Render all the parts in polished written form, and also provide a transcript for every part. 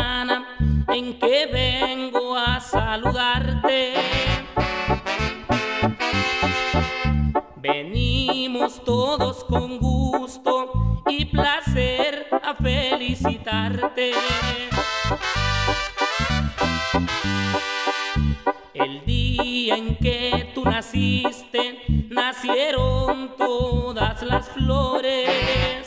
mañana en que vengo a saludarte. Venimos todos con gusto y placer a felicitarte. El día en que tú naciste, nacieron todas las flores.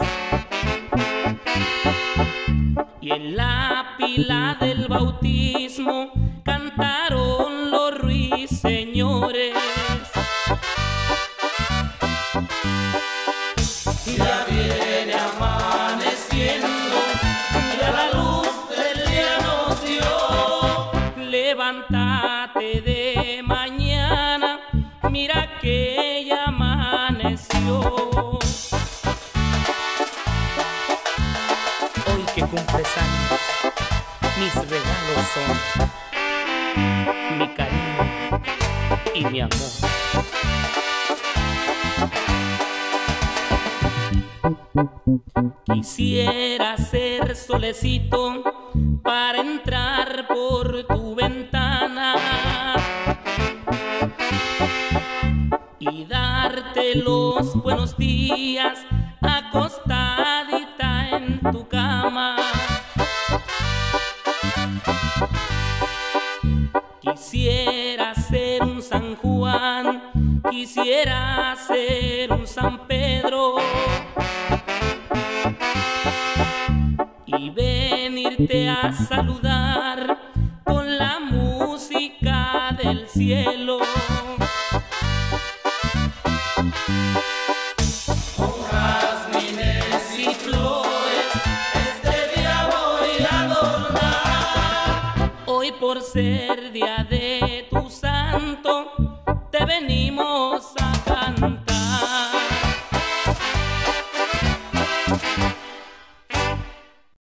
Y en la pila del bautismo cantaron los ruiseñores. Ya viene amaneciendo, ya la luz del día nos dio. Levántate de mañana, mira que ya amaneció. Hoy que cumples años, mis regalos son mi cariño y mi amor. Quisiera ser solecito para entrar por tu ventana y darte los buenos días acostadita en tu cama. Quisiera ser un San Juan, quisiera ser un San Pedro y venirte a saludar con la música del cielo. Con jazmines y flores este día voy a adornar. Hoy por ser día de tu santo te venimos